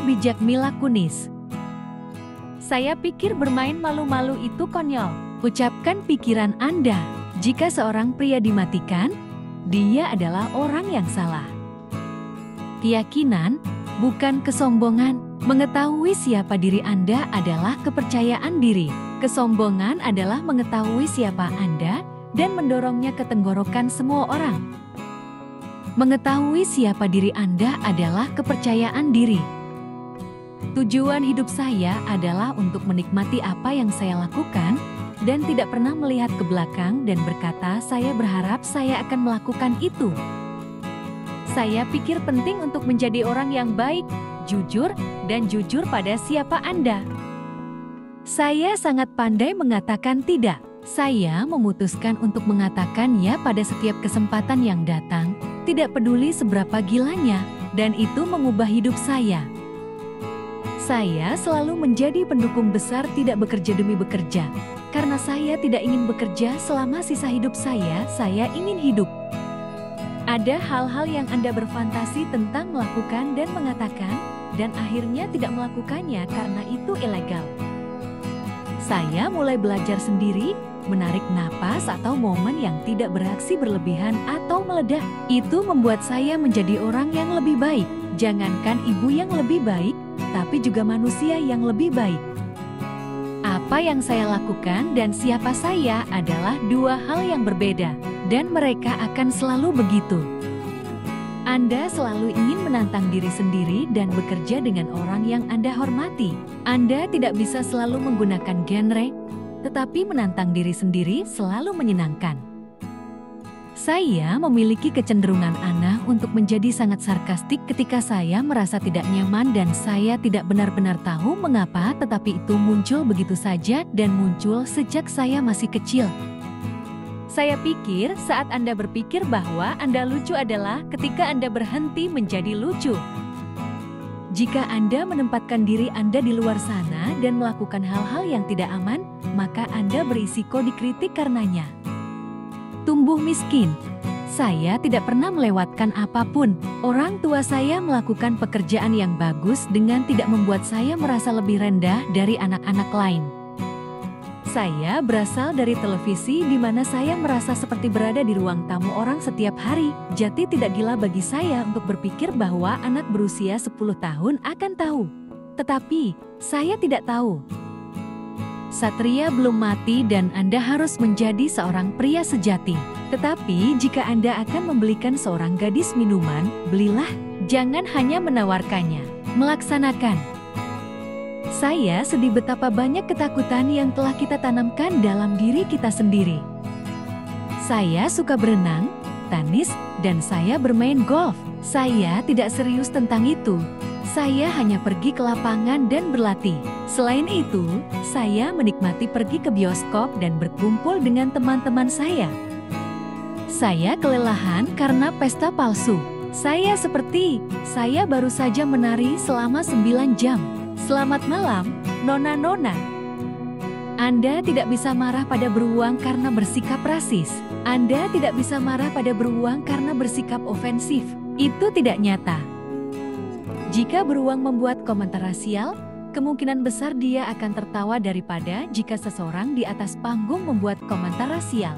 bijak Mila Kunis. Saya pikir bermain malu-malu itu konyol. Ucapkan pikiran Anda. Jika seorang pria dimatikan, dia adalah orang yang salah. Keyakinan, bukan kesombongan. Mengetahui siapa diri Anda adalah kepercayaan diri. Kesombongan adalah mengetahui siapa Anda dan mendorongnya ke tenggorokan semua orang. Mengetahui siapa diri Anda adalah kepercayaan diri. Tujuan hidup saya adalah untuk menikmati apa yang saya lakukan dan tidak pernah melihat ke belakang dan berkata saya berharap saya akan melakukan itu. Saya pikir penting untuk menjadi orang yang baik, jujur, dan jujur pada siapa Anda. Saya sangat pandai mengatakan tidak. Saya memutuskan untuk mengatakan ya pada setiap kesempatan yang datang, tidak peduli seberapa gilanya, dan itu mengubah hidup saya. Saya selalu menjadi pendukung besar tidak bekerja demi bekerja. Karena saya tidak ingin bekerja selama sisa hidup saya ingin hidup. Ada hal-hal yang Anda berfantasi tentang melakukan dan mengatakan, dan akhirnya tidak melakukannya karena itu ilegal. Saya mulai belajar sendiri, menarik napas atau momen yang tidak bereaksi berlebihan atau meledak. Itu membuat saya menjadi orang yang lebih baik. Jangankan ibu yang lebih baik, tapi juga manusia yang lebih baik. Apa yang saya lakukan dan siapa saya adalah dua hal yang berbeda, dan mereka akan selalu begitu. Anda selalu ingin menantang diri sendiri dan bekerja dengan orang yang Anda hormati. Anda tidak bisa selalu menggunakan genre, tetapi menantang diri sendiri selalu menyenangkan. Saya memiliki kecenderungan aneh untuk menjadi sangat sarkastik ketika saya merasa tidak nyaman dan saya tidak benar-benar tahu mengapa, tetapi itu muncul begitu saja dan muncul sejak saya masih kecil. Saya pikir saat Anda berpikir bahwa Anda lucu adalah ketika Anda berhenti menjadi lucu. Jika Anda menempatkan diri Anda di luar sana dan melakukan hal-hal yang tidak aman, maka Anda berisiko dikritik karenanya. Tumbuh miskin. Saya tidak pernah melewatkan apapun. Orang tua saya melakukan pekerjaan yang bagus dengan tidak membuat saya merasa lebih rendah dari anak-anak lain. Saya berasal dari televisi di mana saya merasa seperti berada di ruang tamu orang setiap hari. Jadi tidak gila bagi saya untuk berpikir bahwa anak berusia 10 tahun akan tahu. Tetapi, saya tidak tahu. Satria belum mati dan Anda harus menjadi seorang pria sejati. Tetapi jika Anda akan membelikan seorang gadis minuman, belilah, jangan hanya menawarkannya, melaksanakan. Saya sedih betapa banyak ketakutan yang telah kita tanamkan dalam diri kita sendiri. Saya suka berenang, tenis, dan saya bermain golf. Saya tidak serius tentang itu. Saya hanya pergi ke lapangan dan berlatih. Selain itu, saya menikmati pergi ke bioskop dan berkumpul dengan teman-teman saya. Saya kelelahan karena pesta palsu. Saya baru saja menari selama 9 jam. Selamat malam, nona-nona. Anda tidak bisa marah pada beruang karena bersikap rasis. Anda tidak bisa marah pada beruang karena bersikap ofensif. Itu tidak nyata. Jika beruang membuat komentar rasial, kemungkinan besar dia akan tertawa daripada jika seseorang di atas panggung membuat komentar rasial.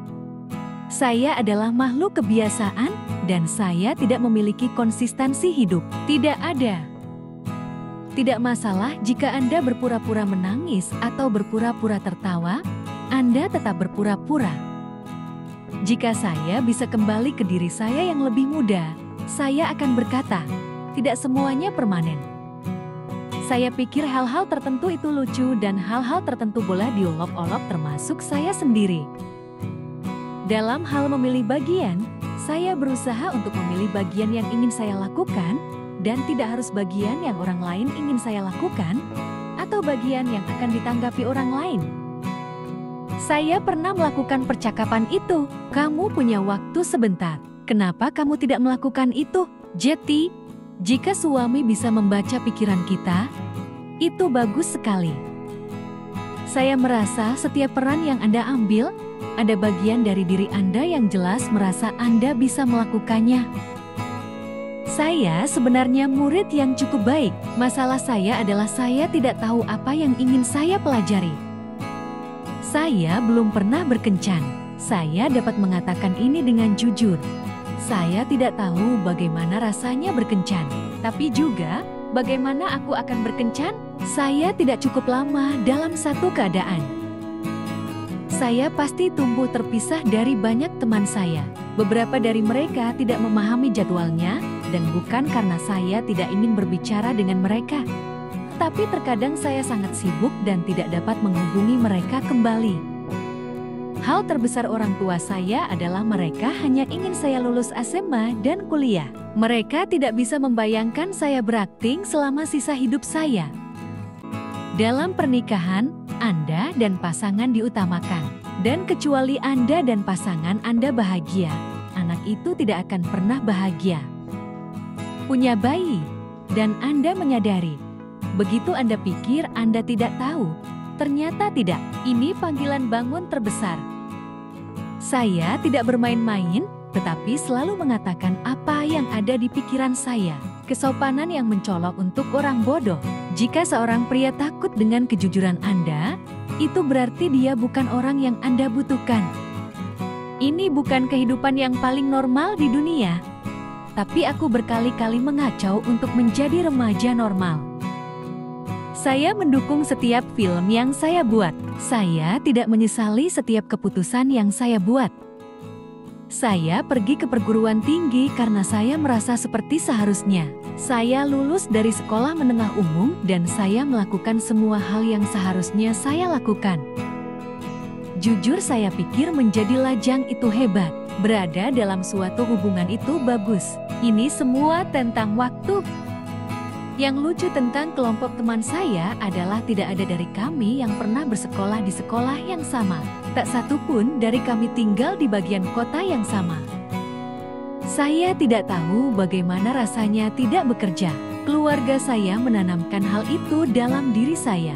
Saya adalah makhluk kebiasaan dan saya tidak memiliki konsistensi hidup. Tidak ada. Tidak masalah jika Anda berpura-pura menangis atau berpura-pura tertawa, Anda tetap berpura-pura. Jika saya bisa kembali ke diri saya yang lebih muda, saya akan berkata, tidak semuanya permanen. Saya pikir hal-hal tertentu itu lucu dan hal-hal tertentu boleh diolok-olok termasuk saya sendiri. Dalam hal memilih bagian, saya berusaha untuk memilih bagian yang ingin saya lakukan dan tidak harus bagian yang orang lain ingin saya lakukan atau bagian yang akan ditanggapi orang lain. Saya pernah melakukan percakapan itu. Kamu punya waktu sebentar. Kenapa kamu tidak melakukan itu? Jeti, jika suami bisa membaca pikiran kita, itu bagus sekali. Saya merasa setiap peran yang Anda ambil, ada bagian dari diri Anda yang jelas merasa Anda bisa melakukannya. Saya sebenarnya murid yang cukup baik. Masalah saya adalah saya tidak tahu apa yang ingin saya pelajari. Saya belum pernah berkencan. Saya dapat mengatakan ini dengan jujur. Saya tidak tahu bagaimana rasanya berkencan. Tapi juga, bagaimana aku akan berkencan? Saya tidak cukup lama dalam satu keadaan. Saya pasti tumbuh terpisah dari banyak teman saya. Beberapa dari mereka tidak memahami jadwalnya, dan bukan karena saya tidak ingin berbicara dengan mereka. Tapi terkadang saya sangat sibuk dan tidak dapat menghubungi mereka kembali. Hal terbesar orang tua saya adalah mereka hanya ingin saya lulus SMA dan kuliah. Mereka tidak bisa membayangkan saya berakting selama sisa hidup saya. Dalam pernikahan, Anda dan pasangan diutamakan. Dan kecuali Anda dan pasangan Anda bahagia, anak itu tidak akan pernah bahagia. Punya bayi, dan Anda menyadari. Begitu Anda pikir Anda tidak tahu, ternyata tidak. Ini panggilan bangun terbesar. Saya tidak bermain-main, tetapi selalu mengatakan apa yang ada di pikiran saya. Kesopanan yang mencolok untuk orang bodoh. Jika seorang pria takut dengan kejujuran Anda, itu berarti dia bukan orang yang Anda butuhkan. Ini bukan kehidupan yang paling normal di dunia. Tapi aku berkali-kali mengacau untuk menjadi remaja normal. Saya mendukung setiap film yang saya buat. Saya tidak menyesali setiap keputusan yang saya buat. Saya pergi ke perguruan tinggi karena saya merasa seperti seharusnya. Saya lulus dari sekolah menengah umum dan saya melakukan semua hal yang seharusnya saya lakukan. Jujur saya pikir menjadi lajang itu hebat. Berada dalam suatu hubungan itu bagus. Ini semua tentang waktu. Yang lucu tentang kelompok teman saya adalah tidak ada dari kami yang pernah bersekolah di sekolah yang sama. Tak satu pun dari kami tinggal di bagian kota yang sama. Saya tidak tahu bagaimana rasanya tidak bekerja. Keluarga saya menanamkan hal itu dalam diri saya.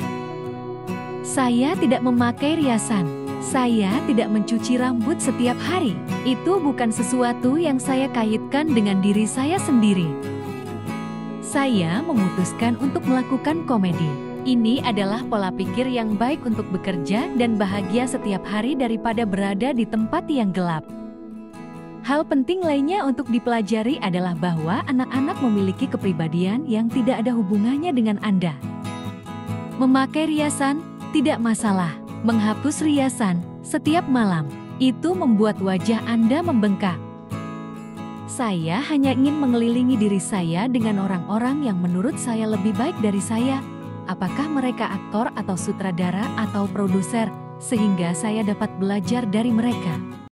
Saya tidak memakai riasan. Saya tidak mencuci rambut setiap hari. Itu bukan sesuatu yang saya kaitkan dengan diri saya sendiri. Saya memutuskan untuk melakukan komedi. Ini adalah pola pikir yang baik untuk bekerja dan bahagia setiap hari daripada berada di tempat yang gelap. Hal penting lainnya untuk dipelajari adalah bahwa anak-anak memiliki kepribadian yang tidak ada hubungannya dengan Anda. Memakai riasan tidak masalah. Menghapus riasan setiap malam itu membuat wajah Anda membengkak. Saya hanya ingin mengelilingi diri saya dengan orang-orang yang menurut saya lebih baik dari saya. Apakah mereka aktor atau sutradara atau produser, sehingga saya dapat belajar dari mereka.